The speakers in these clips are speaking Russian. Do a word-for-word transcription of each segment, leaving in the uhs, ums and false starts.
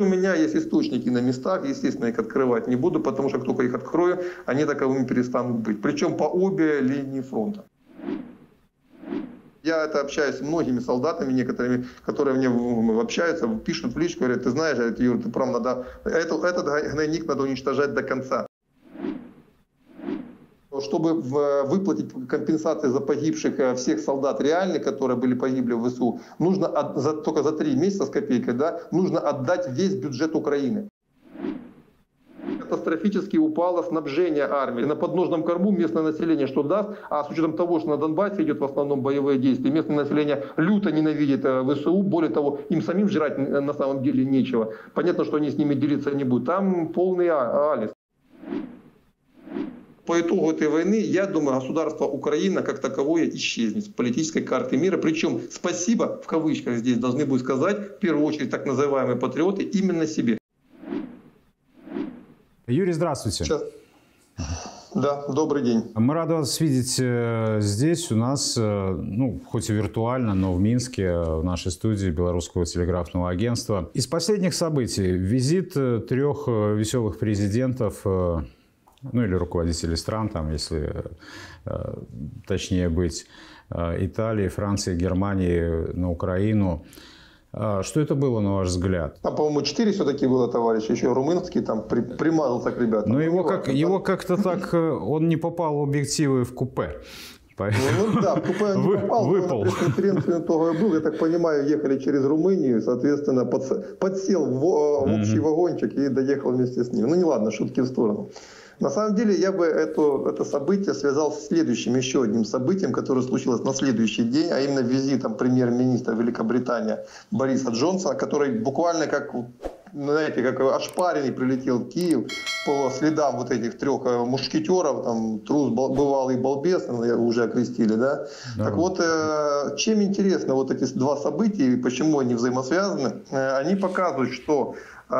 У меня есть источники на местах, естественно, их открывать не буду, потому что как только их открою, они таковыми перестанут быть. Причем по обе линии фронта. Я это общаюсь с многими солдатами, некоторыми, которые мне общаются, пишут в личку, говорят, ты знаешь, Юр, ты прав, надо, это, этот гнойник надо уничтожать до конца. Чтобы выплатить компенсации за погибших всех солдат реальных, которые были погибли в ВСУ, нужно от, за, только за три месяца с копейкой, да, нужно отдать весь бюджет Украины. Катастрофически упало снабжение армии. На подножном корму местное население что даст, а с учетом того, что на Донбассе идет в основном боевые действия, местное население люто ненавидит ВСУ, более того, им самим жрать на самом деле нечего. Понятно, что они с ними делиться не будут. Там полный алис. По итогу этой войны, я думаю, государство Украина как таковое исчезнет с политической карты мира. Причем спасибо, в кавычках здесь должны будут сказать, в первую очередь так называемые патриоты, именно себе. Юрий, здравствуйте. Сейчас. Да, добрый день. Мы рады вас видеть здесь у нас, ну, хоть и виртуально, но в Минске, в нашей студии Белорусского телеграфного агентства. Из последних событий визит трех веселых президентов, ну или руководителей стран, там, если точнее быть, Италии, Франции, Германии на Украину. Что это было, на ваш взгляд? А, по-моему, четыре все-таки было, товарищ, еще румынский, там при, примазался к ребятам. Но его, как, да? его как-то так, он не попал в объективы в купе. Ну, ну да, в купе он не попал, выпал. Но на пресс-конференции того и был. Я так понимаю, ехали через Румынию, соответственно, под, подсел в, в общий mm-hmm. вагончик и доехал вместе с ним. Ну, не ладно, шутки в сторону. На самом деле, я бы это, это событие связал с следующим, еще одним событием, которое случилось на следующий день, а именно визитом премьер-министра Великобритании Бориса Джонсона, который буквально как, знаете, как ошпаренный прилетел в Киев по следам вот этих трех мушкетеров, там, трус, бывалый балбес, уже окрестили, да? Да. Так вот, чем интересно вот эти два события, почему они взаимосвязаны, они показывают, что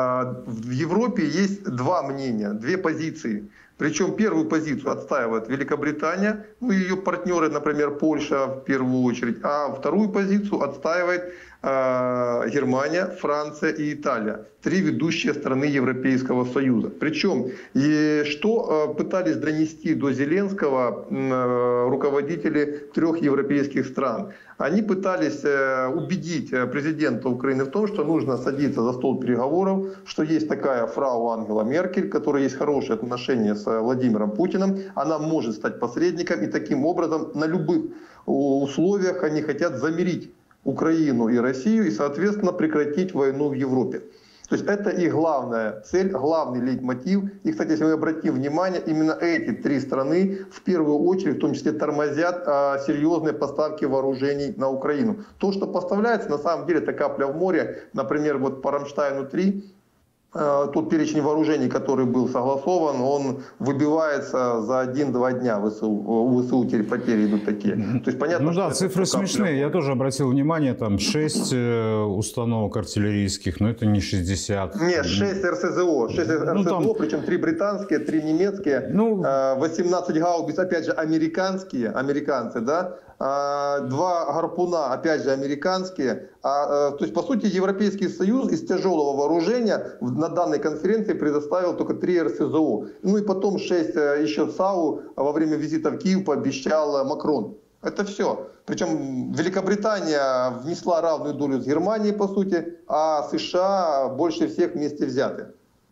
в Европе есть два мнения, две позиции. Причем первую позицию отстаивает Великобритания, ну и ее партнеры, например, Польша в первую очередь, а вторую позицию отстаивает э, Германия, Франция и Италия. Три ведущие страны Европейского Союза. Причем, и что э, пытались донести до Зеленского э, руководители трех европейских стран? Они пытались э, убедить президента Украины в том, что нужно садиться за стол переговоров, что есть такая фрау Ангела Меркель, которая есть хорошие отношения с Владимиром Путиным, она может стать посредником, и таким образом на любых условиях они хотят замирить Украину и Россию и, соответственно, прекратить войну в Европе. То есть это их главная цель, главный лейтмотив. И, кстати, если мы обратим внимание, именно эти три страны в первую очередь, в том числе, тормозят а, серьезные поставки вооружений на Украину. То, что поставляется, на самом деле, это капля в море. Например, вот по Рамштайну три, тот перечень вооружений, который был согласован, он выбивается за один-два дня. ВСУ, у ВСУ теперь потери идут такие. То есть, понятно, ну да, цифры смешные. Я тоже обратил внимание, там шесть установок артиллерийских, но это не шестьдесят. Нет, шесть РСЗО. шесть РСЗО, ну, там... причем три британские, три немецкие, ну... восемнадцать гаубиц, опять же, американские, американцы, да? Два гарпуна, опять же, американские. А, то есть, по сути, Европейский Союз из тяжелого вооружения на данной конференции предоставил только три РСЗО. Ну и потом шесть еще САУ во время визита в Киев пообещал Макрон. Это все. Причем Великобритания внесла равную долю с Германией, по сути, а США больше всех вместе взяты.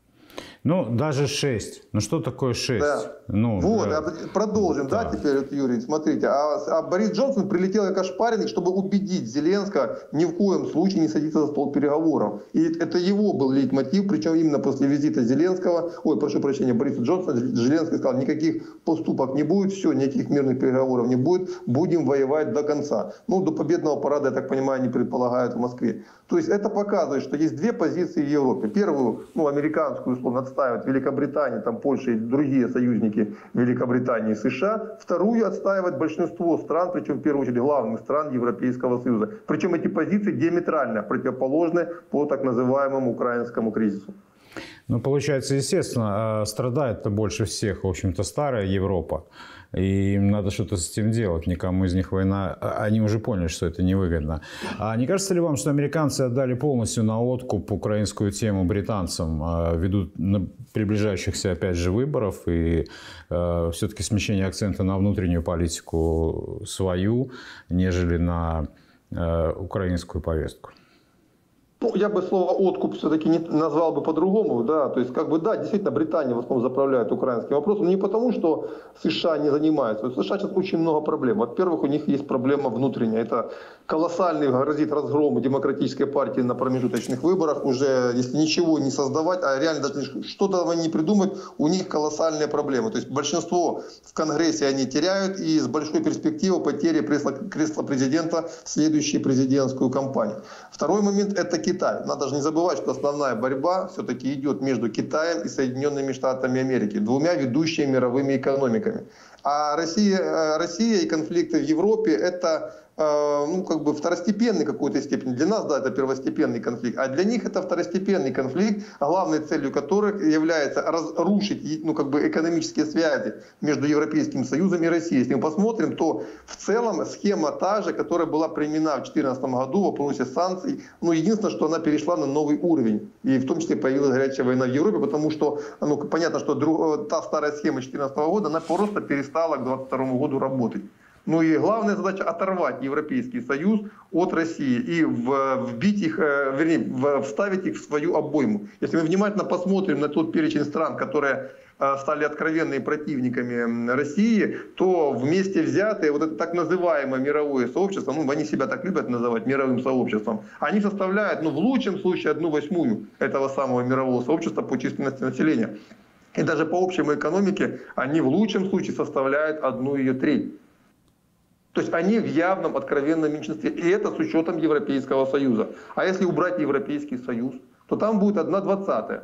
Ну, даже шесть. Ну, что такое шесть? Да. Ну, вот, да. Продолжим, да, да теперь, вот, Юрий, смотрите. А, а Борис Джонсон прилетел как ошпаренный, чтобы убедить Зеленского ни в коем случае не садиться за стол переговоров. И это его был лейтмотив, причем именно после визита Зеленского, ой, прошу прощения, Бориса Джонсона, Зеленский сказал, никаких поступок не будет, все, никаких мирных переговоров не будет, будем воевать до конца. Ну, до победного парада, я так понимаю, не предполагают в Москве. То есть это показывает, что есть две позиции в Европе. Первую, ну, американскую, условно, отстаивает Великобритания, там Польша и другие союзники Великобритании и США. Вторую отстаивает большинство стран, причем в первую очередь главных стран Европейского Союза. Причем эти позиции диаметрально противоположны по так называемому украинскому кризису. Ну, получается, естественно, страдает-то больше всех, в общем-то, старая Европа. И им надо что-то с этим делать. Никому из них война... Они уже поняли, что это невыгодно. А не кажется ли вам, что американцы отдали полностью на откуп украинскую тему британцам ввиду приближающихся, опять же, выборов и э, все-таки смещение акцента на внутреннюю политику свою, нежели на э, украинскую повестку? Ну, я бы слово «откуп» все-таки не назвал бы по-другому, да, то есть, как бы, да, действительно, Британия в основном заправляет украинским вопросом, но не потому, что США не занимаются. У США сейчас очень много проблем. Во-первых, у них есть проблема внутренняя, это колоссальный грозит разгром демократической партии на промежуточных выборах, уже, если ничего не создавать, а реально даже что-то они не придумают, у них колоссальные проблемы. То есть, большинство в Конгрессе они теряют, и с большой перспективой потери кресла, кресла президента в следующую президентскую кампанию. Второй момент – это Китай. Надо же не забывать, что основная борьба все-таки идет между Китаем и Соединенными Штатами Америки, двумя ведущими мировыми экономиками. А Россия, Россия и конфликты в Европе – это ну, как бы второстепенный какой-то степени. Для нас, да, это первостепенный конфликт, а для них это второстепенный конфликт, главной целью которых является разрушить, ну, как бы экономические связи между Европейским Союзом и Россией. Если мы посмотрим, то в целом схема та же, которая была применена в две тысячи четырнадцатом году в вопросе санкций. Ну, единственное, что она перешла на новый уровень. И в том числе появилась горячая война в Европе, потому что, ну, понятно, что друг, та старая схема две тысячи четырнадцатого года, она просто перестала к две тысячи двадцать второму году работать. Ну и главная задача оторвать Европейский Союз от России и вбить их, вернее, вставить их в свою обойму. Если мы внимательно посмотрим на тот перечень стран, которые стали откровенными противниками России, то вместе взятые вот это так называемое мировое сообщество, ну они себя так любят называть мировым сообществом, они составляют, ну в лучшем случае, одну восьмую этого самого мирового сообщества по численности населения. И даже по общей экономике они в лучшем случае составляют одну ее треть. То есть они в явном, откровенном меньшинстве. И это с учетом Европейского Союза. А если убрать Европейский Союз, то там будет одна двадцатая.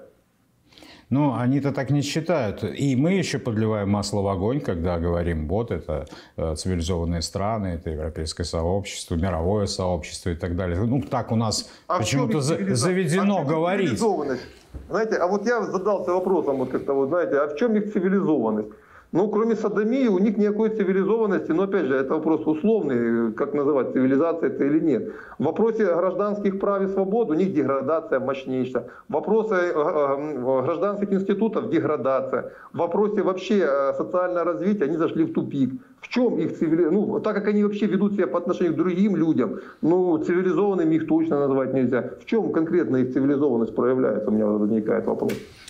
Ну, они-то так не считают. И мы еще подливаем масло в огонь, когда говорим, вот это цивилизованные страны, это европейское сообщество, мировое сообщество и так далее. Ну, так у нас а почему-то заведено а говорить. Знаете, а вот я задался вопросом, вот как-то, вот, знаете, а в чем их цивилизованность? Ну, кроме содомии, у них никакой цивилизованности, но опять же, это вопрос условный, как называть, цивилизация это или нет. В вопросе гражданских прав и свобод у них деградация мощнейшая. В вопросе гражданских институтов деградация. В вопросе вообще социального развития они зашли в тупик. В чем их цивилизация? Ну, так как они вообще ведут себя по отношению к другим людям, ну, цивилизованными их точно назвать нельзя. В чем конкретно их цивилизованность проявляется, у меня возникает вопрос.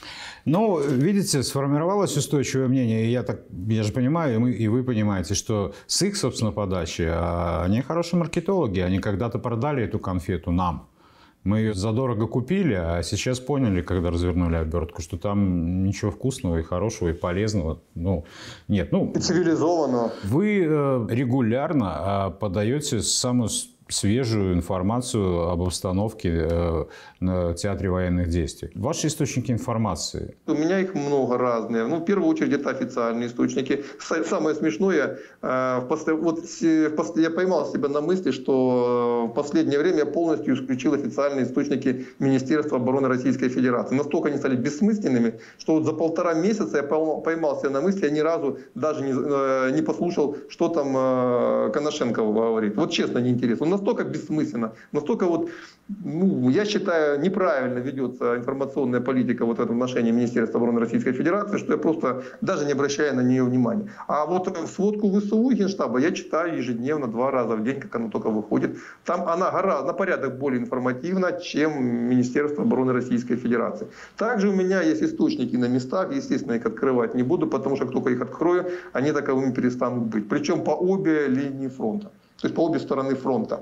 Ну, видите, сформировалось устойчивое мнение, и я так, я же понимаю, и, мы, и вы понимаете, что с их, собственно, подачи, они хорошие маркетологи, они когда-то продали эту конфету нам. Мы ее задорого купили, а сейчас поняли, когда развернули обертку, что там ничего вкусного и хорошего, и полезного, ну, нет. Ну, и цивилизованного. Вы регулярно подаете самую свежую информацию об обстановке на театре военных действий. Ваши источники информации? У меня их много разные. Ну, в первую очередь, это официальные источники. Самое смешное, вот я поймал себя на мысли, что в последнее время я полностью исключил официальные источники Министерства обороны Российской Федерации. Настолько они стали бессмысленными, что вот за полтора месяца я поймал себя на мысли, я ни разу даже не, не послушал, что там Коношенко говорит. Вот честно, неинтересно. Настолько бессмысленно, настолько вот, ну, я считаю, неправильно ведется информационная политика вот в этом отношении Министерства обороны Российской Федерации, что я просто даже не обращаю на нее внимания. А вот сводку ВСУ и Генштаба я читаю ежедневно, два раза в день, как она только выходит. Там она гораздо, на порядок более информативна, чем Министерство обороны Российской Федерации. Также у меня есть источники на местах, естественно, их открывать не буду, потому что как только их открою, они таковыми перестанут быть. Причем по обе линии фронта. То есть по обе стороны фронта.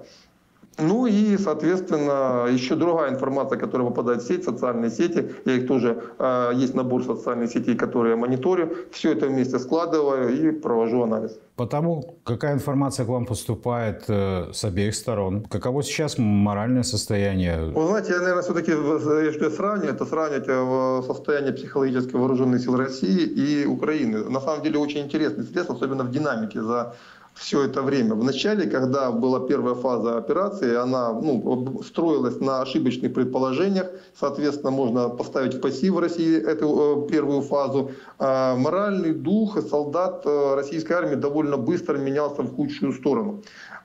Ну и, соответственно, еще другая информация, которая попадает в сеть, социальные сети. Я их тоже, э, есть набор социальных сетей, которые я мониторю. Все это вместе складываю и провожу анализ. Потому какая информация к вам поступает э, с обеих сторон? Каково сейчас моральное состояние? Вы знаете, я, наверное, все-таки, если сравнивать, это сравнивать состояние психологически вооруженных сил России и Украины. На самом деле очень интересный срез, особенно в динамике за все это время. Вначале, когда была первая фаза операции, она ну, строилась на ошибочных предположениях. Соответственно, можно поставить в пассив в России эту э, первую фазу. А моральный дух солдат э, российской армии довольно быстро менялся в худшую сторону.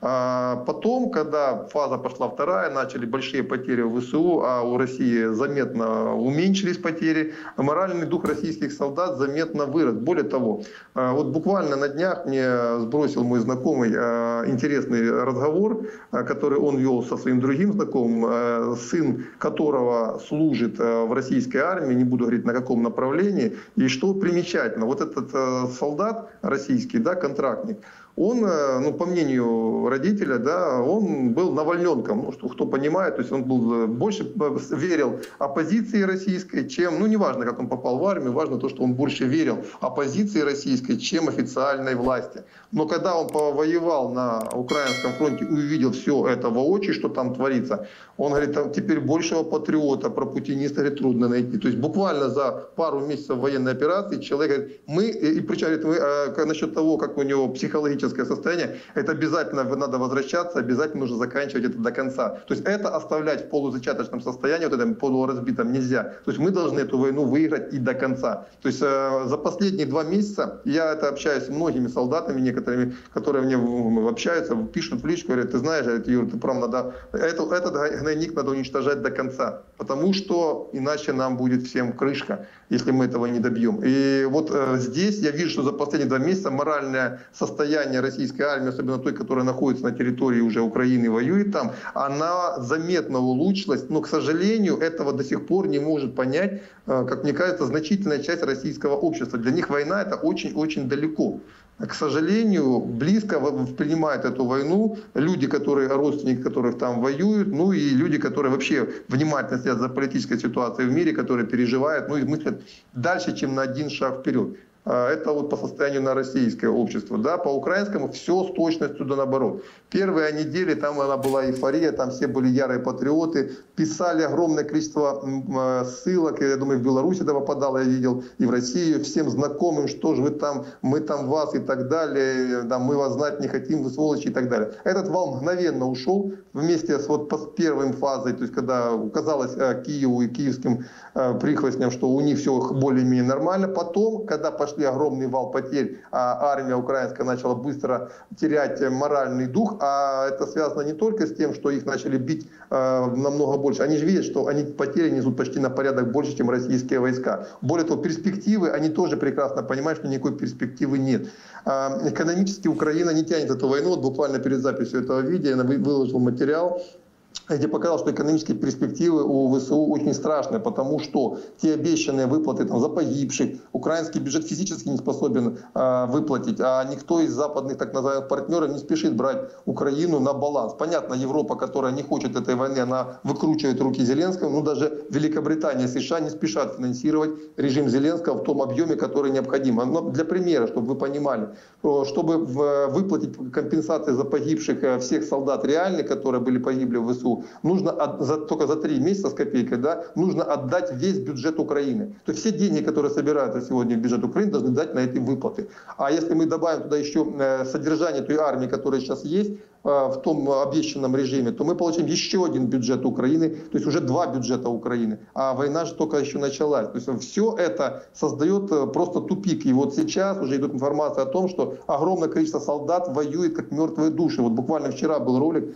А потом, когда фаза пошла вторая, начали большие потери в ВСУ, а у России заметно уменьшились потери, моральный дух российских солдат заметно вырос. Более того, вот буквально на днях мне сбросил мой знакомый интересный разговор, который он вел со своим другим знакомым, сын которого служит в российской армии, не буду говорить на каком направлении. И что примечательно, вот этот солдат российский, да, контрактник, он, ну, по мнению родителя, да, он был навальненком, ну, что кто понимает, то есть он был, больше верил оппозиции российской, чем, ну, неважно, как он попал в армию, важно то, что он больше верил оппозиции российской, чем официальной власти. Но когда он повоевал на украинском фронте и увидел все это воочию, что там творится, он говорит, там теперь большего патриота про путиниста, говорит, трудно найти. То есть буквально за пару месяцев военной операции человек говорит, мы, и причем говорит, мы, а, насчет того, как у него психологическое состояние, это обязательно надо возвращаться, обязательно нужно заканчивать это до конца. То есть это оставлять в полузачаточном состоянии, вот этом полуразбитом нельзя. То есть мы должны эту войну выиграть и до конца. То есть э, за последние два месяца я это общаюсь с многими солдатами, некоторыми, которые мне общаются, пишут в личку, говорят, ты знаешь, Юр, ты прям надо, это, этот гнойник надо уничтожать до конца, потому что иначе нам будет всем крышка, если мы этого не добьем. И вот э, здесь я вижу, что за последние два месяца моральное состояние российской армии, особенно той, которая находится на территории уже Украины и воюет там, она заметно улучшилась, но, к сожалению, этого до сих пор не может понять, э, как мне кажется, значительная часть российского общества. Для них война — это очень-очень далеко. К сожалению, близко принимают эту войну люди, которые, родственники которых там воюют, ну и люди, которые вообще внимательно следят за политической ситуацией в мире, которые переживают, ну и мыслят дальше, чем на один шаг вперед. Это вот по состоянию на российское общество. Да, по украинскому все с точностью да наоборот. Первые недели там она была эйфория, там все были ярые патриоты, писали огромное количество ссылок, я думаю, в Беларуси это попадало, я видел, и в Россию, всем знакомым, что же вы там, мы там вас и так далее, да, мы вас знать не хотим, вы сволочи и так далее. Этот вал мгновенно ушел вместе с вот с первой фазой, то есть когда казалось Киеву и киевским прихвостням, что у них все более-менее нормально. Потом, когда пошли огромный вал потерь, а армия украинская начала быстро терять моральный дух, а это связано не только с тем, что их начали бить э, намного больше. Они же видят, что они потери несут почти на порядок больше, чем российские войска. Более того, перспективы, они тоже прекрасно понимают, что никакой перспективы нет. Э, экономически Украина не тянет эту войну. Вот буквально перед записью этого видео я выложил материал, где показал, что экономические перспективы у ВСУ очень страшные, потому что те обещанные выплаты там, за погибших, украинский бюджет физически не способен э, выплатить, а никто из западных так называемых партнеров не спешит брать Украину на баланс. Понятно, Европа, которая не хочет этой войны, она выкручивает руки Зеленского, но даже Великобритания и США не спешат финансировать режим Зеленского в том объеме, который необходим. Но для примера, чтобы вы понимали, чтобы выплатить компенсации за погибших всех солдат реальных, которые были погибли в ВСУ, нужно от, за, только за три месяца с копейкой, да, нужно отдать весь бюджет Украины. То есть все деньги, которые собираются сегодня в бюджет Украины, должны дать на эти выплаты. А если мы добавим туда еще содержание той армии, которая сейчас есть, в том обещанном режиме, то мы получим еще один бюджет Украины, то есть уже два бюджета Украины. А война же только еще началась. То есть все это создает просто тупик. И вот сейчас уже идет информация о том, что огромное количество солдат воюет как мертвые души. Вот буквально вчера был ролик,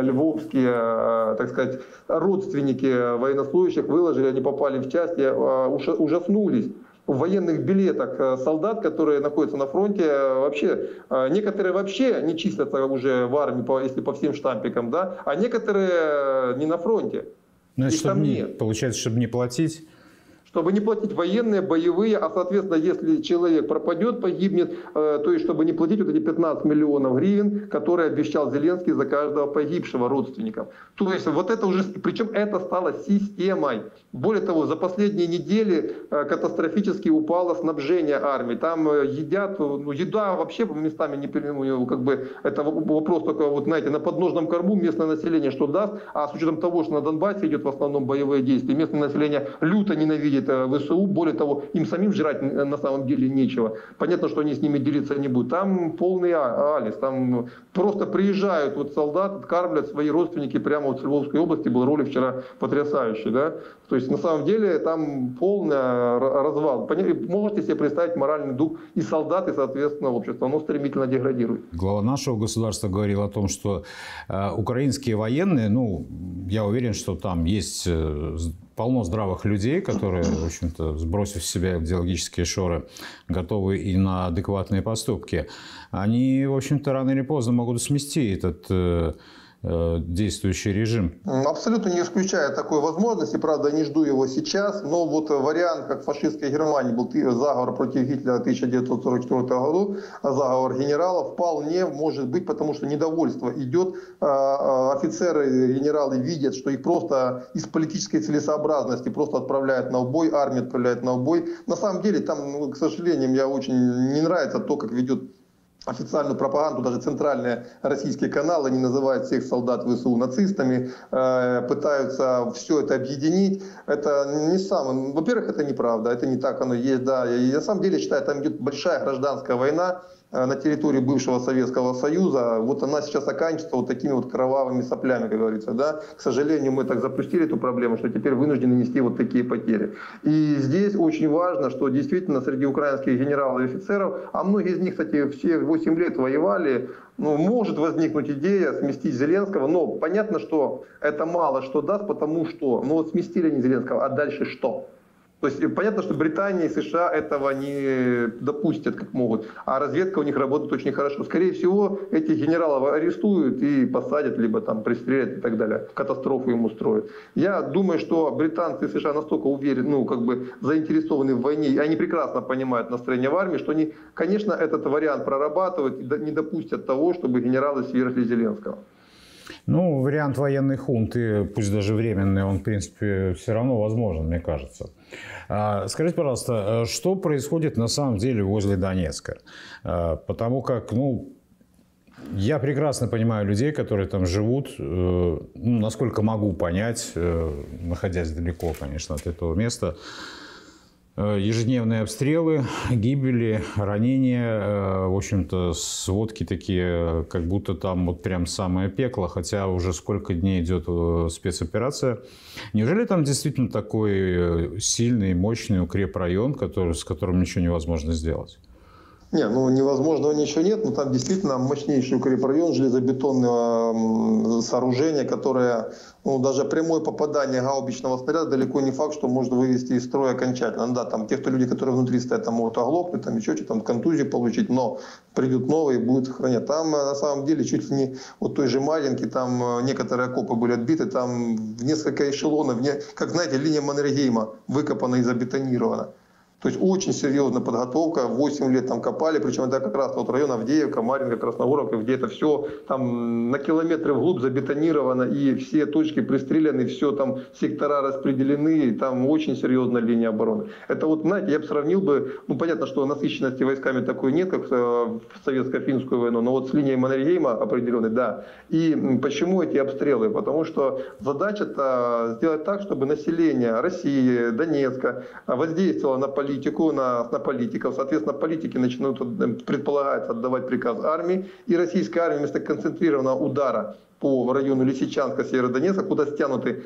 львовские, так сказать, родственники военнослужащих выложили, они попали в часть, ужаснулись. В военных билетах солдат, которые находятся на фронте, вообще, некоторые вообще не числятся уже в армии, если по всем штампикам, да, а некоторые не на фронте. Значит, чтобы не, получается, чтобы не платить? Чтобы не платить военные, боевые, а, соответственно, если человек пропадет, погибнет, э, то есть, чтобы не платить вот эти пятнадцать миллионов гривен, которые обещал Зеленский за каждого погибшего родственника. То есть, вот это уже, причем это стало системой. Более того, за последние недели катастрофически упало снабжение армии. Там едят, ну, еда вообще местами не переменила, как бы это вопрос только, вот знаете, на подножном корму местное население что даст, а с учетом того, что на Донбассе идет в основном боевые действия, местное население люто ненавидит ВСУ, более того, им самим жрать на самом деле нечего. Понятно, что они с ними делиться не будут. Там полный алис, там просто приезжают вот солдаты, откармливают свои родственники прямо вот в Львовской области, был ролик вчера потрясающий, да. То есть на самом деле там полный развал. Можете себе представить моральный дух и солдат, и, соответственно, общество. Оно стремительно деградирует. Глава нашего государства говорил о том, что э, украинские военные, ну, я уверен, что там есть э, полно здравых людей, которые, в общем-то, сбросив с себя идеологические шоры, готовы и на адекватные поступки. Они, в общем-то, рано или поздно могут смести этот... Э, действующий режим. Абсолютно не исключаю такой возможности, правда, не жду его сейчас, но вот вариант, как в фашистской Германии был заговор против Гитлера в тысяча девятьсот сорок четвёртом году, заговор генералов, вполне может быть, потому что недовольство идет, офицеры, генералы видят, что их просто из политической целесообразности просто отправляют на убой, армию отправляет на убой. На самом деле, там, к сожалению, мне очень не нравится то, как ведет официальную пропаганду, даже центральные российские каналы, они называют всех солдат ВСУ нацистами, э, пытаются все это объединить. Это не самое... Во-первых, это неправда, это не так оно есть, да. И на самом деле, считаю, там идет большая гражданская война на территории бывшего Советского Союза. Вот она сейчас оканчивается вот такими вот кровавыми соплями, как говорится, да. К сожалению, мы так запустили эту проблему, что теперь вынуждены нести вот такие потери. И здесь очень важно, что действительно среди украинских генералов и офицеров, а многие из них, кстати, все восемь лет воевали, ну, может возникнуть идея сместить Зеленского, но понятно, что это мало что даст, потому что, ну вот сместили они Зеленского, а дальше что? То есть понятно, что Британия и США этого не допустят, как могут, а разведка у них работает очень хорошо. Скорее всего, этих генералов арестуют и посадят, либо там пристрелят и так далее, катастрофу им устроят. Я думаю, что британцы и США настолько уверены, ну, как бы заинтересованы в войне, и они прекрасно понимают настроение в армии, что они, конечно, этот вариант прорабатывают и не допустят того, чтобы генералы свергли Зеленского. Ну, вариант военной хунты, пусть даже временный, он, в принципе, все равно возможен, мне кажется. Скажите, пожалуйста, что происходит на самом деле возле Донецка? Потому как, ну, я прекрасно понимаю людей, которые там живут, ну, насколько могу понять, находясь далеко, конечно, от этого места. Ежедневные обстрелы, гибели, ранения, в общем-то, сводки такие, как будто там вот прям самое пекло, хотя уже сколько дней идет спецоперация. Неужели там действительно такой сильный, мощный укрепрайон, который, с которым ничего невозможно сделать? Не, ну невозможного ничего нет, но там действительно мощнейший укрепрайон, железобетонное сооружение, которое, ну, даже прямое попадание гаубичного снаряда далеко не факт, что можно вывести из строя окончательно. Ну, да, там те, кто люди, которые внутри стоят, там могут оглохнуть, там еще что-то, там контузию получить, но придут новые, будут сохранять. Там на самом деле чуть ли не вот той же Марьинки, там некоторые окопы были отбиты, там в несколько эшелонов, как, знаете, линия Маннергейма выкопана и забетонирована. То есть очень серьезная подготовка, восемь лет там копали, причем это как раз вот район Авдеевка, Марьинка, Красногоровка, где это все там на километры вглубь забетонировано, и все точки пристреляны, все там сектора распределены, и там очень серьезная линия обороны. Это вот, знаете, я бы сравнил бы, ну понятно, что насыщенности войсками такой нет, как в советско-финскую войну, но вот с линией Маннергейма определенной, да. И почему эти обстрелы? Потому что задача-то сделать так, чтобы население России, Донецка воздействовало на политику, политику, на, на политиков. Соответственно, политики начнут, предполагается, отдавать приказ армии. И российская армия вместо концентрированного удара по району Лисичанска, Северодонецка, куда стянуты,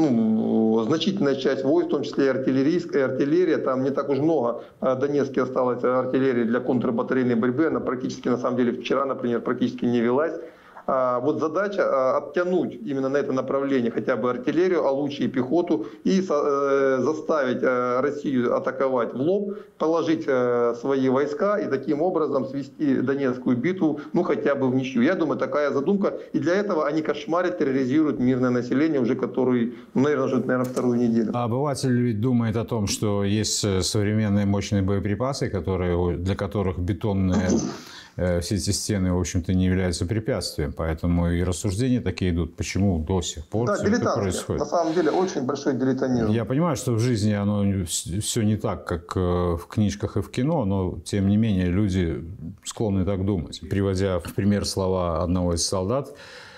ну, значительная часть войск, в том числе и артиллерийская, артиллерия. Там не так уж много в Донецке осталось артиллерии для контрбатарейной борьбы. Она практически, на самом деле, вчера, например, практически не велась. Вот задача оттянуть именно на это направление хотя бы артиллерию, а лучше и пехоту, и заставить Россию атаковать в лоб, положить свои войска и таким образом свести Донецкую битву, ну, хотя бы в ничью. Я думаю, такая задумка. И для этого они кошмарят, терроризируют мирное население уже который, наверное, уже, наверное, вторую неделю. А обыватель ведь думает о том, что есть современные мощные боеприпасы, которые, для которых бетонные все эти стены, в общем-то, не являются препятствием. Поэтому и рассуждения такие идут, почему до сих пор да, все это происходит. На самом деле очень большой дилетантизм. Я понимаю, что в жизни оно все не так, как в книжках и в кино, но, тем не менее, люди склонны так думать. Приводя в пример слова одного из солдат,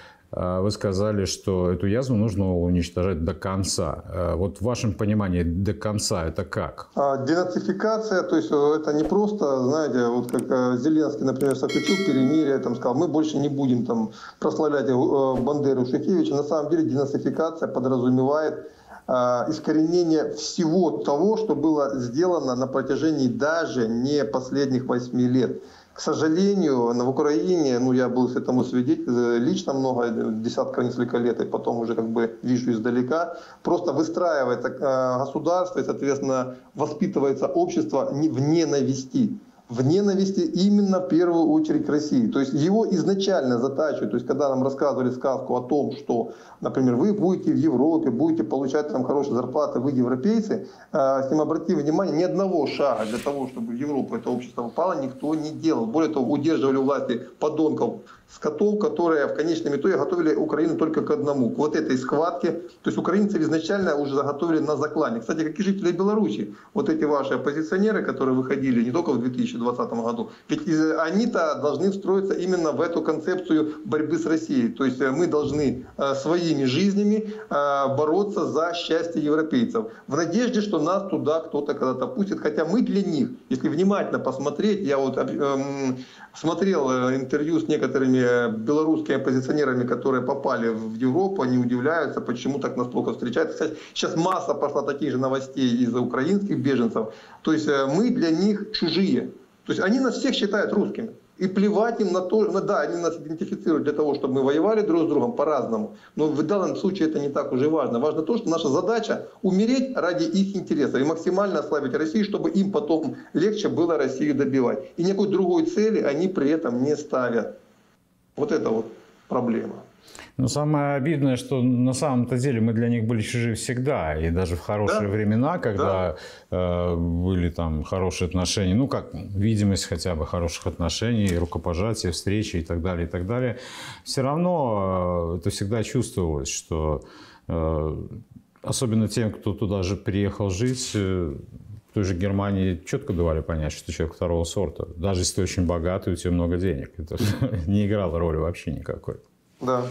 вы сказали, что эту язву нужно уничтожать до конца. Вот в вашем понимании до конца это как? Денацификация, то есть это не просто, знаете, вот как Зеленский, например, заключил перемирие, там сказал, мы больше не будем там прославлять Бандеру, Шухевича. На самом деле денацификация подразумевает искоренение всего того, что было сделано на протяжении даже не последних восьми лет. К сожалению, в Украине, ну, я был этому свидетелем лично много, десятка, несколько лет, и потом уже как бы вижу издалека, просто выстраивается государство и, соответственно, воспитывается общество в ненависти. В ненависти именно в первую очередь к России. То есть его изначально затачивают. То есть когда нам рассказывали сказку о том, что, например, вы будете в Европе, будете получать там хорошие зарплаты, вы европейцы, с ним обратили внимание, ни одного шага для того, чтобы в Европу это общество попало, никто не делал. Более того, удерживали у власти подонков, скотов, которые в конечном итоге готовили Украину только к одному, к вот этой схватке. То есть украинцы изначально уже заготовили на заклане. Кстати, как и жители Беларуси, вот эти ваши оппозиционеры, которые выходили не только в две тысячи двадцатом году, ведь они-то должны встроиться именно в эту концепцию борьбы с Россией. То есть мы должны своими жизнями бороться за счастье европейцев. В надежде, что нас туда кто-то когда-то пустит. Хотя мы для них, если внимательно посмотреть, я вот смотрел интервью с некоторыми белорусскими оппозиционерами, которые попали в Европу, они удивляются, почему так нас плохо встречают. Кстати, сейчас масса пошла таких же новостей из-за украинских беженцев. То есть мы для них чужие. То есть они нас всех считают русскими. И плевать им на то, ну, да, они нас идентифицируют для того, чтобы мы воевали друг с другом по-разному. Но в данном случае это не так уже важно. Важно то, что наша задача умереть ради их интересов и максимально ослабить Россию, чтобы им потом легче было Россию добивать. И никакой другой цели они при этом не ставят. Вот это вот проблема. Но самое обидное, что на самом-то деле мы для них были чужие всегда. И даже в хорошие да? времена, когда да. э, были там хорошие отношения, ну как видимость хотя бы хороших отношений, рукопожатия, встречи и так далее, и так далее, все равно э, это всегда чувствовалось, что э, особенно тем, кто туда же приехал жить, э, в той же Германии четко давали понять, что ты человек второго сорта. Даже если ты очень богатый, у тебя много денег. Это не играло роли вообще никакой. Да.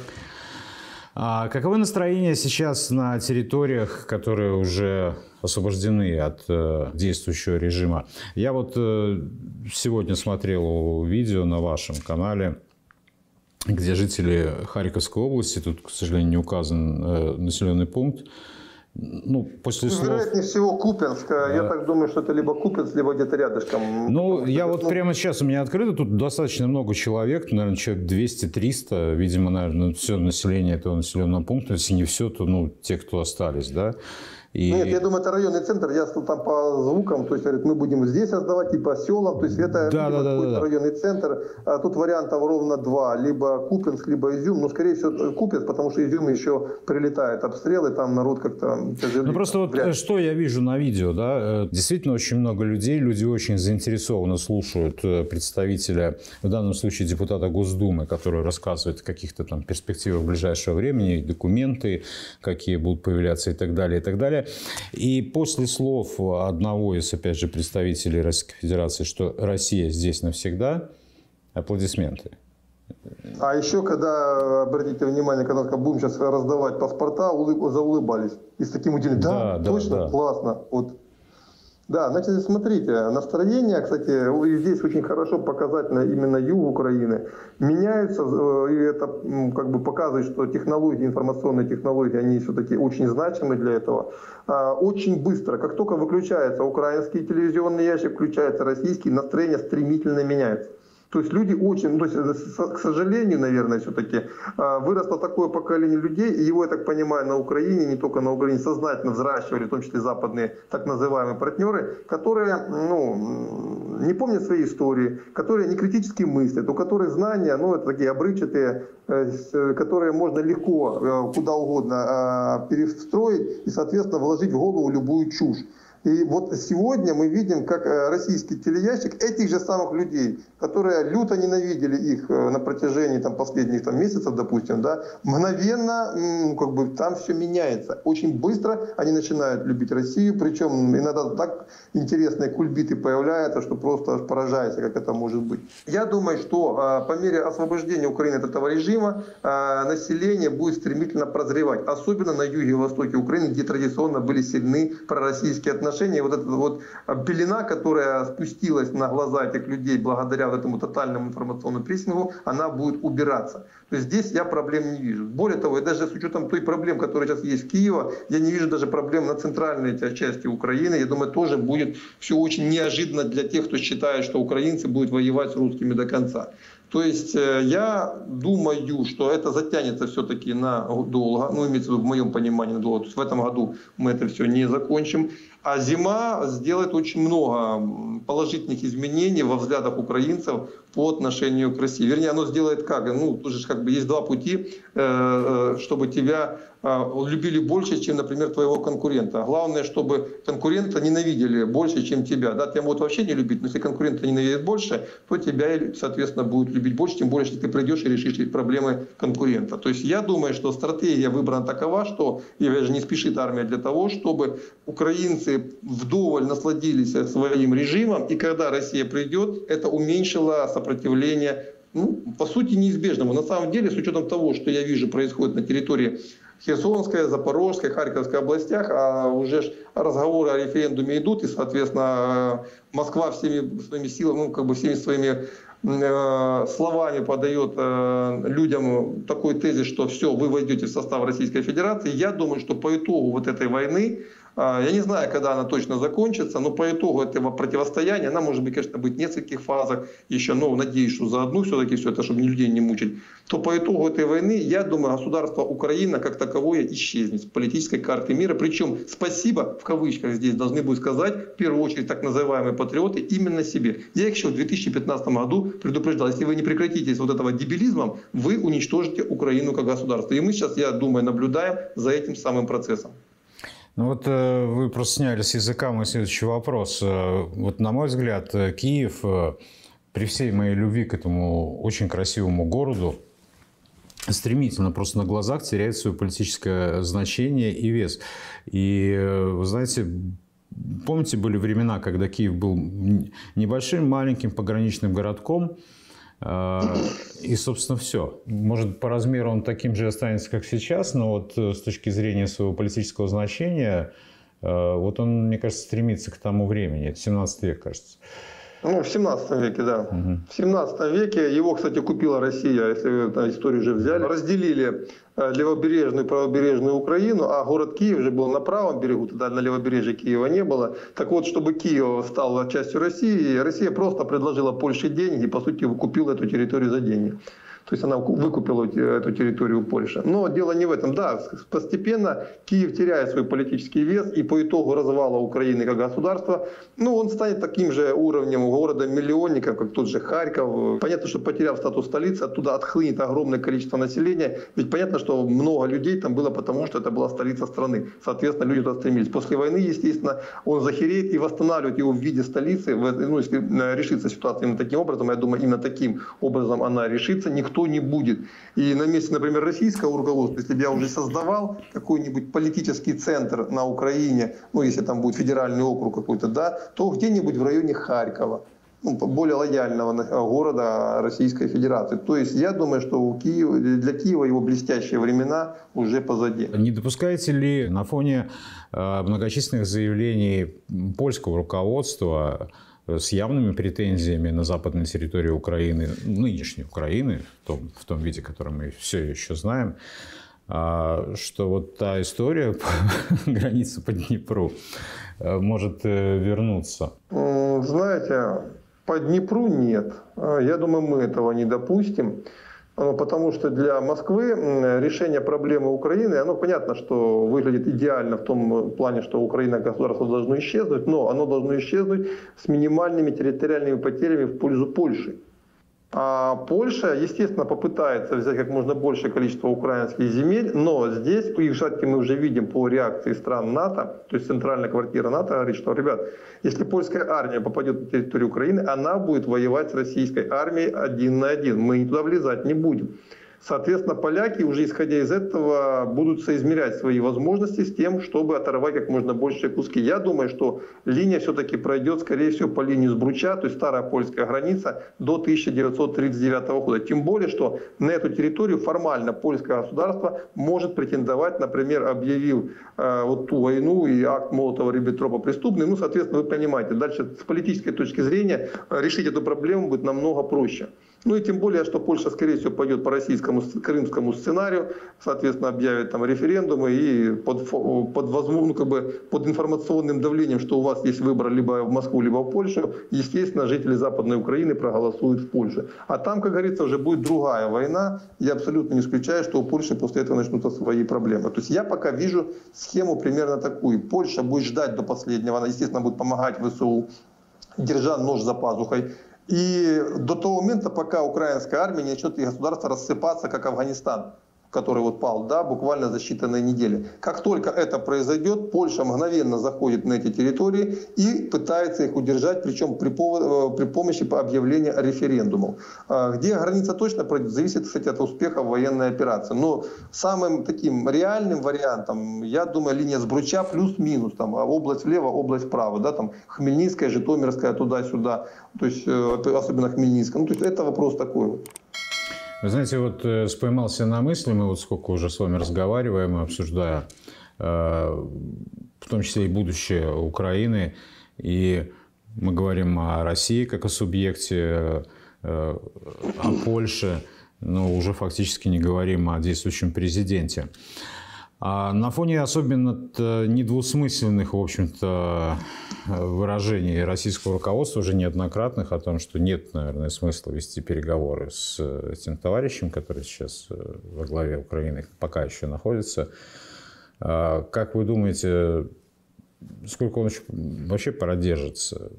А каковы настроения сейчас на территориях, которые уже освобождены от э, действующего режима? Я вот э, сегодня смотрел видео на вашем канале, где жители Харьковской области, тут, к сожалению, не указан э, населенный пункт, ну, после слов... Вероятнее всего Купенск. Да. Я так думаю, что это либо Купенск, либо где-то рядышком. Ну, я вот ну... прямо сейчас у меня открыто. Тут достаточно много человек. Наверное, человек двести-триста. Видимо, наверное, все население этого населенного пункта. Если не все, то ну, те, кто остались, да. И... Нет, я думаю, это районный центр. Я там по звукам, то есть говорит, мы будем здесь создавать, типа селам. То есть это да, да, да, да, районный центр. А тут вариантов ровно два. Либо Купенск, либо Изюм. Но, скорее всего, Купенск, потому что Изюм еще прилетает обстрелы, там народ как-то тяжелее. Ну, просто вот вряд. Что я вижу на видео, да, действительно очень много людей, люди очень заинтересованно слушают представителя, в данном случае депутата Госдумы, который рассказывает о каких-то там перспективах ближайшего времени, документы, какие будут появляться и так далее, и так далее. И после слов одного из, опять же, представителей Российской Федерации, что Россия здесь навсегда, аплодисменты. А еще, когда, обратите внимание, когда будем сейчас раздавать паспорта, улыб, заулыбались. И с таким удивлением, да, да, точно, да. Классно. Вот. Да, значит, смотрите, настроение, кстати, здесь очень хорошо показательно именно юг Украины, меняется, и это как бы показывает, что технологии, информационные технологии, они все-таки очень значимы для этого. Очень быстро, как только выключается украинский телевизионный ящик, включается российский, настроение стремительно меняется. То есть люди очень, то есть, к сожалению, наверное, все-таки выросло такое поколение людей, и его, я так понимаю, на Украине, не только на Украине, сознательно взращивали, в том числе западные так называемые партнеры, которые ну, не помнят своей истории, которые не критически мыслят, у которых знания, ну, это такие обрывчатые, которые можно легко куда угодно перестроить и, соответственно, вложить в голову любую чушь. И вот сегодня мы видим, как российский телеящик этих же самых людей, которые люто ненавидели их на протяжении там, последних там, месяцев, допустим, да, мгновенно ну, как бы, там все меняется. Очень быстро они начинают любить Россию, причем иногда так интересные кульбиты появляются, что просто поражаешься, как это может быть. Я думаю, что по мере освобождения Украины от этого режима население будет стремительно прозревать, особенно на юге и востоке Украины, где традиционно были сильны пророссийские отношения. Вот эта вот пелена, которая спустилась на глаза этих людей благодаря вот этому тотальному информационному прессингу, она будет убираться. То есть здесь я проблем не вижу. Более того, и даже с учетом той проблем, которые сейчас есть в Киеве, я не вижу даже проблем на центральной части Украины. Я думаю, тоже будет все очень неожиданно для тех, кто считает, что украинцы будут воевать с русскими до конца. То есть я думаю, что это затянется все-таки надолго, ну, имеется в виду в моем понимании надолго. То есть в этом году мы это все не закончим. А зима сделает очень много положительных изменений во взглядах украинцев по отношению к России. Вернее, оно сделает как? Ну, тоже как бы есть два пути, чтобы тебя любили больше, чем, например, твоего конкурента. Главное, чтобы конкурента ненавидели больше, чем тебя. Да, тебя могут вообще не любить, но если конкурента ненавидит больше, то тебя, соответственно, будут любить больше, тем более, если ты придешь и решишь проблемы конкурента. То есть я думаю, что стратегия выбрана такова, что и даже не спешит армия для того, чтобы украинцы вдоволь насладились своим режимом, и когда Россия придет, это уменьшило сопротивление, ну, по сути, неизбежному. На самом деле, с учетом того, что я вижу происходит на территории Херсонской, Запорожской, Харьковской областях, а уже разговоры о референдуме идут, и, соответственно, Москва всеми своими силами, ну, как бы всеми своими э, словами подает э, людям такой тезис, что все, вы войдете в состав Российской Федерации. Я думаю, что по итогу вот этой войны, я не знаю, когда она точно закончится, но по итогу этого противостояния, она может быть, конечно, быть в нескольких фазах еще, но надеюсь, что за одну все-таки все это, чтобы людей не мучить, то по итогу этой войны, я думаю, государство Украина как таковое исчезнет с политической карты мира. Причем спасибо, в кавычках здесь должны будут сказать, в первую очередь, так называемые патриоты, именно себе. Я их еще в две тысячи пятнадцатом году предупреждал, если вы не прекратите вот этого дебилизмом, вы уничтожите Украину как государство. И мы сейчас, я думаю, наблюдаем за этим самым процессом. Ну вот э, вы просто сняли с языка мой следующий вопрос. Э, вот на мой взгляд, Киев, э, при всей моей любви к этому очень красивому городу, стремительно просто на глазах теряет свое политическое значение и вес. И, э, вы знаете, помните, были времена, когда Киев был небольшим, маленьким пограничным городком, и, собственно, все. Может, по размеру он таким же останется, как сейчас, но вот с точки зрения своего политического значения, вот он, мне кажется, стремится к тому времени. Это семнадцатый век, кажется. Ну, в семнадцатом веке, да. Угу. В семнадцатом веке его, кстати, купила Россия, если вы историю уже взяли. Разделили левобережную и правобережную Украину, а город Киев же был на правом берегу, тогда на левобережье Киева не было. Так вот, чтобы Киев стал частью России, Россия просто предложила Польше деньги и, по сути, купила эту территорию за деньги. То есть она выкупила эту территорию Польши. Но дело не в этом. Да, постепенно Киев теряет свой политический вес, и по итогу развала Украины как государства, ну, он станет таким же уровнем города-миллионника, как тот же Харьков. Понятно, что потеряв статус столицы, оттуда отхлынет огромное количество населения. Ведь понятно, что много людей там было, потому что это была столица страны. Соответственно, люди туда стремились. После войны, естественно, он захереет, и восстанавливать его в виде столицы, ну, если решится ситуация именно таким образом, я думаю, именно таким образом она решится, никто не будет. И на месте, например, российского руководства, если бы я уже создавал какой-нибудь политический центр на Украине, ну, если там будет федеральный округ какой-то, да, то где-нибудь в районе Харькова, ну, более лояльного города Российской Федерации. То есть я думаю, что у Киева, для Киева его блестящие времена уже позади. Не допускаете ли на фоне э, многочисленных заявлений польского руководства с явными претензиями на западной территории Украины, нынешней Украины, в том, в том виде, который мы все еще знаем, что вот та история границы по Днепру может вернуться? Знаете, по Днепру нет. Я думаю, мы этого не допустим. Потому что для Москвы решение проблемы Украины, оно понятно, что выглядит идеально в том плане, что Украина государство должно исчезнуть, но оно должно исчезнуть с минимальными территориальными потерями в пользу Польши. А Польша, естественно, попытается взять как можно большее количество украинских земель, но здесь, их все-таки мы уже видим по реакции стран НАТО, то есть центральная квартира НАТО говорит, что, ребят, если польская армия попадет на территорию Украины, она будет воевать с российской армией один на один, мы туда влезать не будем. Соответственно, поляки, уже исходя из этого, будут соизмерять свои возможности с тем, чтобы оторвать как можно большие куски. Я думаю, что линия все-таки пройдет, скорее всего, по линии Сбруча, то есть старая польская граница, до тысяча девятьсот тридцать девятого года. Тем более, что на эту территорию формально польское государство может претендовать, например, объявил э, вот ту войну и акт Молотова-Риббентропа преступным. Ну, соответственно, вы понимаете, дальше с политической точки зрения решить эту проблему будет намного проще. Ну и тем более, что Польша, скорее всего, пойдет по российскому крымскому сценарию, соответственно, объявит там референдумы и под, под, ну, как бы под информационным давлением, что у вас есть выбор либо в Москву, либо в Польшу, естественно, жители Западной Украины проголосуют в Польше. А там, как говорится, уже будет другая война. Я абсолютно не исключаю, что у Польши после этого начнутся свои проблемы. То есть я пока вижу схему примерно такую. Польша будет ждать до последнего, она, естественно, будет помогать ВСУ, держа нож за пазухой. И до того момента, пока украинская армия не начнет и государство рассыпаться, как Афганистан, который вот пал, да, буквально за считанные недели. Как только это произойдет, Польша мгновенно заходит на эти территории и пытается их удержать, причем при, при помощи объявления референдумов. Где граница точно пройдет, зависит, кстати, от успеха военной операции. Но самым таким реальным вариантом, я думаю, линия Сбруча плюс-минус, там область влево, область вправо, да, там Хмельницкая, Житомирская, туда-сюда, то есть особенно Хмельницкая. Ну, то есть это вопрос такой вот. Вы знаете, вот э, споймался на мысли, мы вот сколько уже с вами разговариваем, обсуждая, э, в том числе и будущее Украины, и мы говорим о России как о субъекте, э, о Польше, но уже фактически не говорим о действующем президенте. А на фоне особенно недвусмысленных, в общем-то, выражений российского руководства, уже неоднократных, о том, что нет, наверное, смысла вести переговоры с этим товарищем, который сейчас во главе Украины пока еще находится. Как вы думаете, сколько он еще вообще продержится?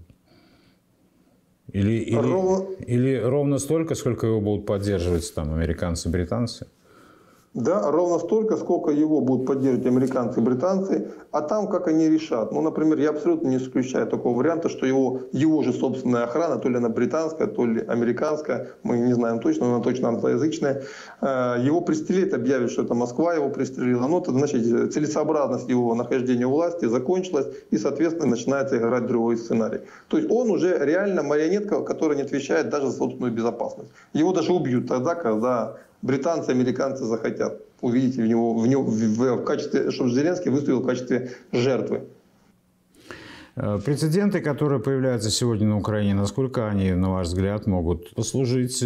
Или, или, ровно... или ровно столько, сколько его будут поддерживать там американцы, британцы? Да, ровно столько, сколько его будут поддерживать американцы и британцы, а там как они решат. Ну, например, я абсолютно не исключаю такого варианта, что его, его же собственная охрана, то ли она британская, то ли американская, мы не знаем точно, но она точно англоязычная, его пристрелит, объявит, что это Москва его пристрелила. Ну, это значит, целесообразность его нахождения у власти закончилась, и, соответственно, начинается играть другой сценарий. То есть он уже реально марионетка, которая не отвечает даже за собственную безопасность. Его даже убьют тогда, когда британцы, американцы захотят увидеть в него, в него в, в качестве, чтобы Зеленский выступил в качестве жертвы. Прецеденты, которые появляются сегодня на Украине, насколько они, на ваш взгляд, могут послужить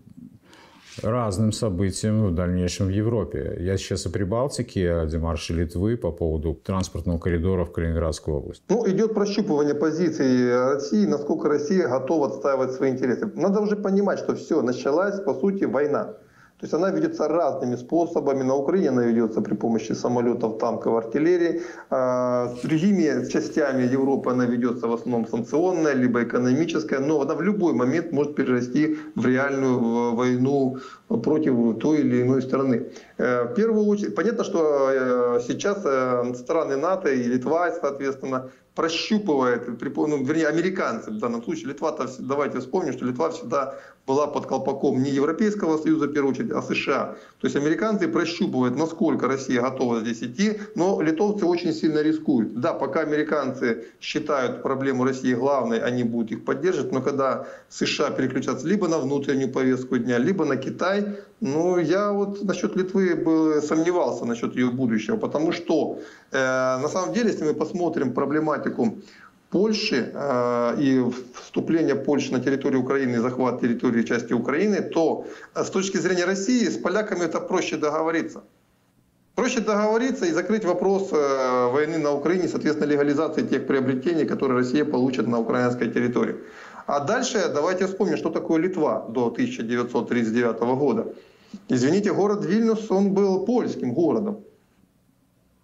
разным событиям в дальнейшем в Европе? Я сейчас о Прибалтике, о демарше Литвы по поводу транспортного коридора в Калининградскую область. Ну, идет прощупывание позиции России, насколько Россия готова отстаивать свои интересы. Надо уже понимать, что все, началась, по сути, война. То есть она ведется разными способами. На Украине она ведется при помощи самолетов, танков, артиллерии. С другими частями Европы она ведется в основном санкционная, либо экономическая. Но она в любой момент может перерасти в реальную войну против той или иной страны. В первую очередь, понятно, что сейчас страны НАТО и Литва, соответственно, прощупывает, ну, вернее, американцы в данном случае. Литва-то, давайте вспомним, что Литва всегда была под колпаком не Европейского Союза, в первую очередь, а США. То есть американцы прощупывают, насколько Россия готова здесь идти, но литовцы очень сильно рискуют. Да, пока американцы считают проблему России главной, они будут их поддерживать, но когда США переключатся либо на внутреннюю повестку дня, либо на Китай, ну, я вот насчет Литвы был, сомневался насчет ее будущего, потому что э, на самом деле, если мы посмотрим проблематику Польши э, и вступление Польши на территорию Украины и захват территории части Украины, то э, с точки зрения России с поляками это проще договориться. Проще договориться и закрыть вопрос э, войны на Украине, соответственно, легализации тех приобретений, которые Россия получит на украинской территории. А дальше давайте вспомним, что такое Литва до тысяча девятьсот тридцать девятого года. Извините, город Вильнюс, он был польским городом.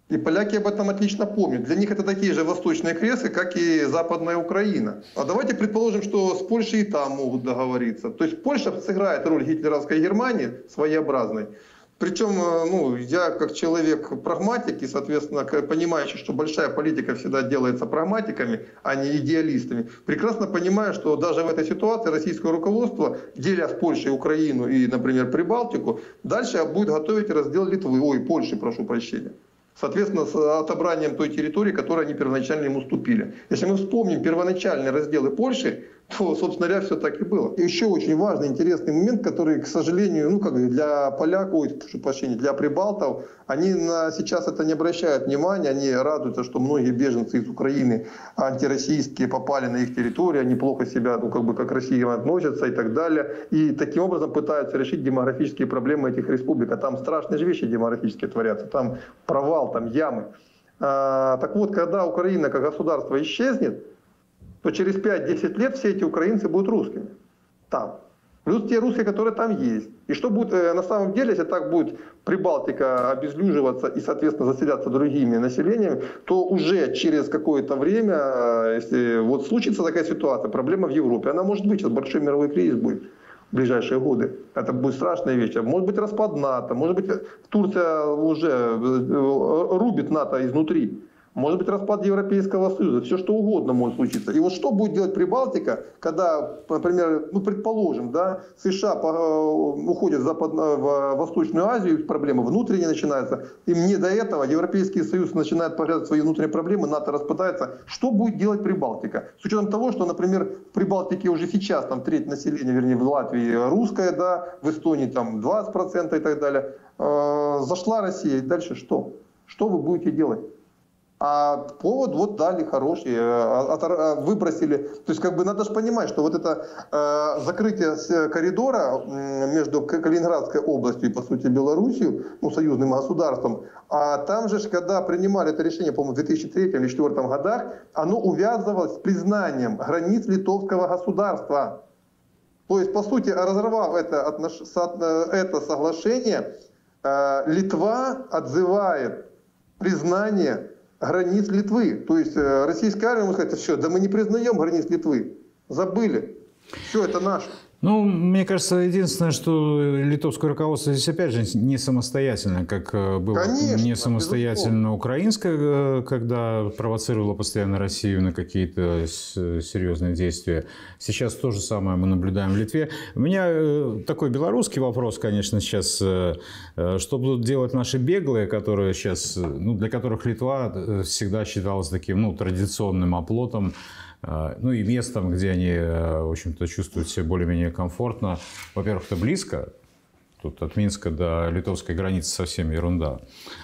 И поляки об этом отлично помнят. Для них это такие же восточные кресы, как и Западная Украина. А давайте предположим, что с Польшей и там могут договориться. То есть Польша сыграет роль гитлеровской Германии своеобразной. Причем, ну, я как человек прагматик и, соответственно, понимающий, что большая политика всегда делается прагматиками, а не идеалистами, прекрасно понимаю, что даже в этой ситуации российское руководство, деля с Польшей Украину и, например, Прибалтику, дальше будет готовить раздел Литвы, ой, Польши, прошу прощения. Соответственно, с отобранием той территории, которую они первоначально им уступили. Если мы вспомним первоначальные разделы Польши, то, собственно говоря, все так и было. И еще очень важный, интересный момент, который, к сожалению, ну, как для поляков, ой, прошу прощения, для прибалтов, они на, сейчас это не обращают внимания, они радуются, что многие беженцы из Украины антироссийские попали на их территорию, они плохо себя, ну, как бы, как Россия относятся и так далее. И таким образом пытаются решить демографические проблемы этих республик. А там страшные же вещи демографические творятся, там провал, там ямы. А, так вот, когда Украина как государство исчезнет, то через пять-десять лет все эти украинцы будут русскими. Там. Плюс те русские, которые там есть. И что будет на самом деле, если так будет Прибалтика обезлюживаться и, соответственно, заселяться другими населениями, то уже через какое-то время, если вот случится такая ситуация, проблема в Европе, она может быть, сейчас большой мировой кризис будет в ближайшие годы. Это будет страшная вещь. Может быть распад НАТО, может быть Турция уже рубит НАТО изнутри. Может быть распад Европейского Союза, все что угодно может случиться. И вот что будет делать Прибалтика, когда, например, ну предположим, да, США уходят в, Западную, в Восточную Азию, проблемы внутренние начинаются, и мне до этого Европейский Союз начинает поглядывать свои внутренние проблемы, НАТО распадается. Что будет делать Прибалтика? С учетом того, что, например, в Прибалтике уже сейчас там треть населения, вернее в Латвии русская, да, в Эстонии там двадцать процентов и так далее. Э, зашла Россия, и дальше что? Что вы будете делать? А повод вот дали хороший, выбросили. То есть как бы надо же понимать, что вот это э, закрытие коридора между Калининградской областью и, по сути, Белоруссией, ну, союзным государством, а там же, когда принимали это решение, по-моему, в две тысячи третьем или две тысячи четвёртом годах, оно увязывалось с признанием границ литовского государства. То есть, по сути, разорвав это, отнош... это соглашение, э, Литва отзывает признание границ Литвы. То есть российская армия может сказать, все, да мы не признаем границ Литвы. Забыли. Все, это наше. Ну, мне кажется, единственное, что литовское руководство здесь, опять же, не самостоятельно, как было Конечно, не самостоятельно украинское, когда провоцировало постоянно Россию на какие-то серьезные действия. Сейчас то же самое мы наблюдаем в Литве. У меня такой белорусский вопрос, конечно, сейчас. Что будут делать наши беглые, которые сейчас, ну, для которых Литва всегда считалась таким, ну, традиционным оплотом, ну и местом, где они, в общем-то, чувствуют себя более-менее комфортно. Во-первых, это близко. Тут от Минска до литовской границы совсем ерунда.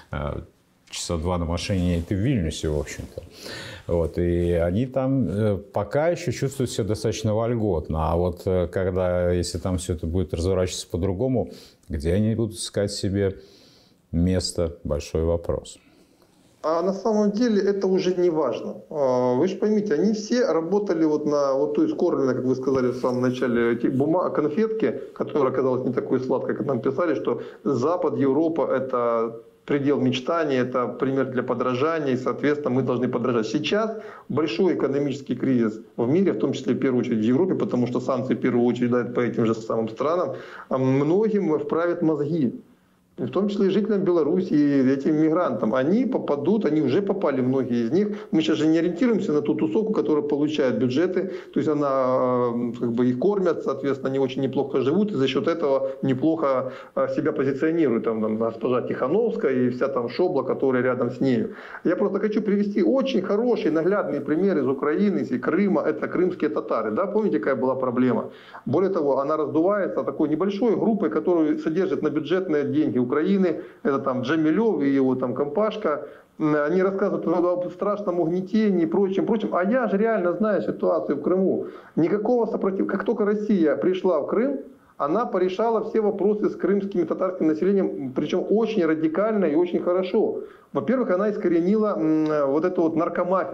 Часа два на машине, и ты в Вильнюсе, в общем-то. Вот. И они там пока еще чувствуют себя достаточно вольготно. А вот когда, если там все это будет разворачиваться по-другому, где они будут искать себе место, большой вопрос. А на самом деле это уже не важно. Вы же поймите, они все работали вот на вот той скорбленной, как вы сказали в самом начале, бумаг, конфетке, которая оказалась не такой сладкой, как нам писали, что Запад, Европа – это предел мечтаний, это пример для подражания, и, соответственно, мы должны подражать. Сейчас большой экономический кризис в мире, в том числе, в первую очередь, в Европе, потому что санкции, в первую очередь, дают по этим же самым странам, многим вправят мозги. В том числе и жителям Беларуси, и этим мигрантам. Они попадут, они уже попали, многие из них. Мы сейчас же не ориентируемся на ту тусовку, которая получает бюджеты. То есть она, как бы, их кормят, соответственно, они очень неплохо живут. И за счет этого неплохо себя позиционируют. Там, там госпожа Тихановская и вся там шобла, которая рядом с нею. Я просто хочу привести очень хороший, наглядный пример из Украины, из Крыма. Это крымские татары. Да, помните, какая была проблема? Более того, она раздувается такой небольшой группой, которую содержат на бюджетные деньги Украины, это там Джамилев и его там компашка, они рассказывают о страшном угнетении и прочем, прочем. А я же реально знаю ситуацию в Крыму. Никакого сопротивления. Как только Россия пришла в Крым, она порешала все вопросы с крымским и татарским населением, причем очень радикально и очень хорошо. Во-первых, она искоренила вот эту вот наркомафию.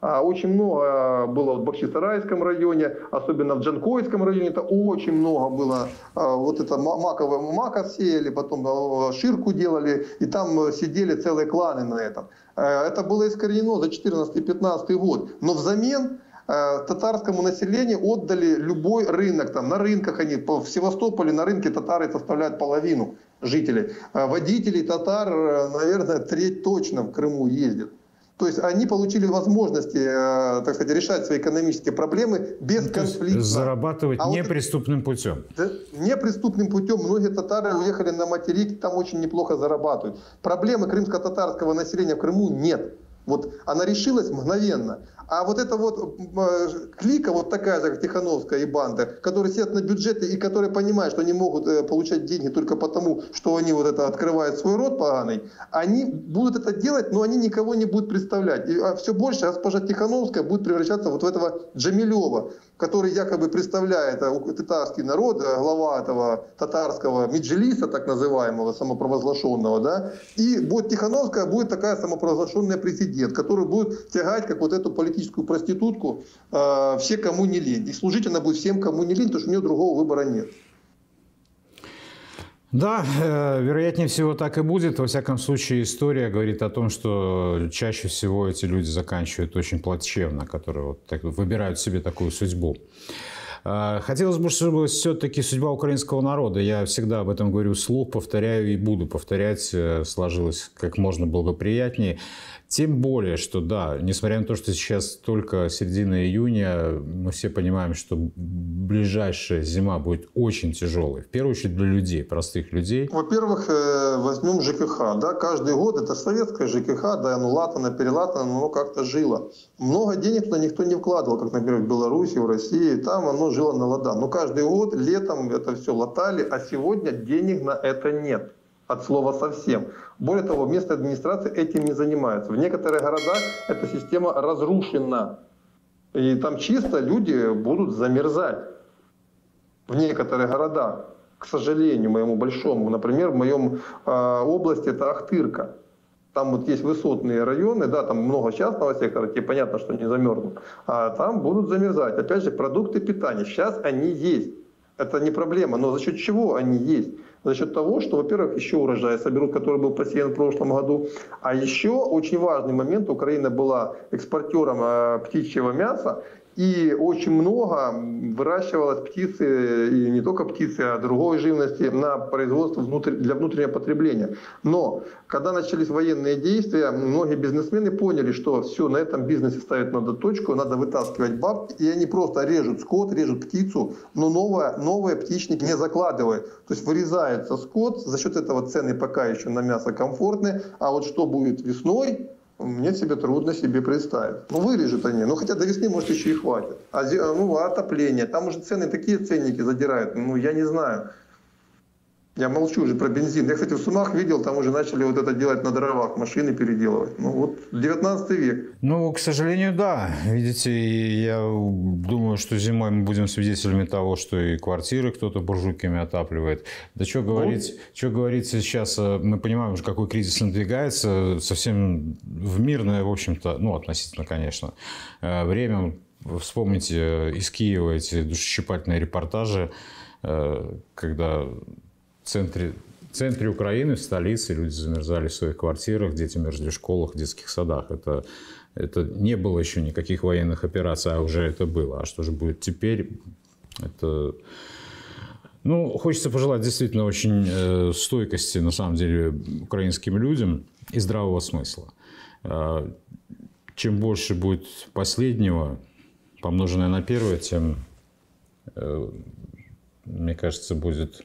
Очень много было в Бахчисарайском районе, особенно в Джанкойском районе, это очень много было. Вот это маковое, мака сеяли, потом ширку делали, и там сидели целые кланы на этом. Это было искоренено за четырнадцатый-пятнадцатый год. Но взамен татарскому населению отдали любой рынок. Там, на рынках они, в Севастополе на рынке татары составляют половину жителей. Водителей татар, наверное, треть точно в Крыму ездит. То есть они получили возможности, так сказать, решать свои экономические проблемы без конфликта. Зарабатывать а неприступным вот, путем. Неприступным путем. Многие татары уехали на материк, там очень неплохо зарабатывают. Проблемы крымско-татарского населения в Крыму нет. Вот она решилась мгновенно. А вот эта вот клика, вот такая же, как Тихановская и банда, которые сидят на бюджете и которые понимают, что они могут получать деньги только потому, что они вот это открывают свой рот поганый, они будут это делать, но они никого не будут представлять. И все больше госпожа Тихановская будет превращаться вот в этого Джамилева, который якобы представляет татарский народ, глава этого татарского меджлиса, так называемого, самопровозглашенного, да, и будет Тихановская, будет такая самопровозглашенная президент, который будет тягать, как вот эту политическую проститутку, э, все, кому не лень. И служить она будет всем, кому не лень, потому что у нее другого выбора нет. Да, вероятнее всего так и будет. Во всяком случае, история говорит о том, что чаще всего эти люди заканчивают очень плачевно, которые вот так, выбирают себе такую судьбу. Хотелось бы, чтобы все-таки судьба украинского народа, я всегда об этом говорю вслух, повторяю и буду повторять, сложилась как можно благоприятнее. Тем более, что да, несмотря на то, что сейчас только середина июня, мы все понимаем, что ближайшая зима будет очень тяжелой. В первую очередь для людей, простых людей. Во-первых, возьмем ЖКХ. Да, каждый год это советское ЖКХ, да, оно латано, перелатано, но оно как-то жило. Много денег туда никто не вкладывал, как, например, в Беларуси, в России. Там оно жило на ладан. Но каждый год летом это все латали, а сегодня денег на это нет. От слова совсем. Более того, местная администрация этим не занимается. В некоторых городах эта система разрушена. И там чисто люди будут замерзать. В некоторых городах, к сожалению, моему большому. Например, в моем э, области это Ахтырка. Там вот есть высотные районы, да, там много частного сектора, тебе понятно, что не замерзнут. А там будут замерзать. Опять же, продукты питания. Сейчас они есть. Это не проблема. Но за счет чего они есть? За счет того, что, во-первых, еще урожай соберут, который был посеян в прошлом году. А еще очень важный момент. Украина была экспортером э, птичьего мяса. И очень много выращивалось птицы, и не только птицы, а другой живности на производство внутрь, для внутреннего потребления. Но когда начались военные действия, многие бизнесмены поняли, что все, на этом бизнесе ставить надо точку, надо вытаскивать бабки, и они просто режут скот, режут птицу, но новое, новые птичники не закладывают. То есть вырезается скот, за счет этого цены пока еще на мясо комфортные, а вот что будет весной, мне себе трудно себе представить. Ну, вырежут они. Ну, хотя до весны, может, еще и хватит. А, ну, отопление. Там уже цены, такие ценники задирают. Ну, я не знаю. Я молчу уже про бензин. Я, кстати, в Сумах видел, там уже начали вот это делать на дровах, машины переделывать. Ну, вот девятнадцатый век. Ну, к сожалению, да. Видите, я думаю, что зимой мы будем свидетелями того, что и квартиры кто-то буржуйками отапливает. Да что говорить, ну, что говорить сейчас, мы понимаем уже, какой кризис надвигается, совсем в мирное, в общем-то, ну, относительно, конечно, время. Вспомните из Киева эти душещипательные репортажи, когда в центре, в центре Украины, в столице, люди замерзали в своих квартирах, дети мерзли в школах, в детских садах. Это, это не было еще никаких военных операций, а уже это было. А что же будет теперь? Это... Ну, хочется пожелать действительно очень э, стойкости, на самом деле, украинским людям и здравого смысла. Э, чем больше будет последнего, помноженное на первое, тем, э, мне кажется, будет...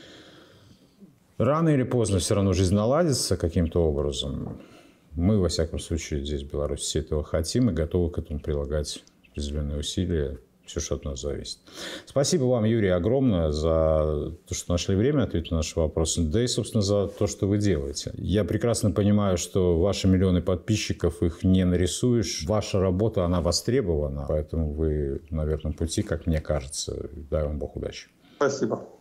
Рано или поздно все равно жизнь наладится каким-то образом. Мы, во всяком случае, здесь, в Беларуси, все этого хотим и готовы к этому прилагать определенные усилия. Все, что от нас зависит. Спасибо вам, Юрий, огромное за то, что нашли время ответить на наши вопросы. Да и, собственно, за то, что вы делаете. Я прекрасно понимаю, что ваши миллионы подписчиков, их не нарисуешь. Ваша работа, она востребована. Поэтому вы на верном пути, как мне кажется. Дай вам Бог удачи. Спасибо.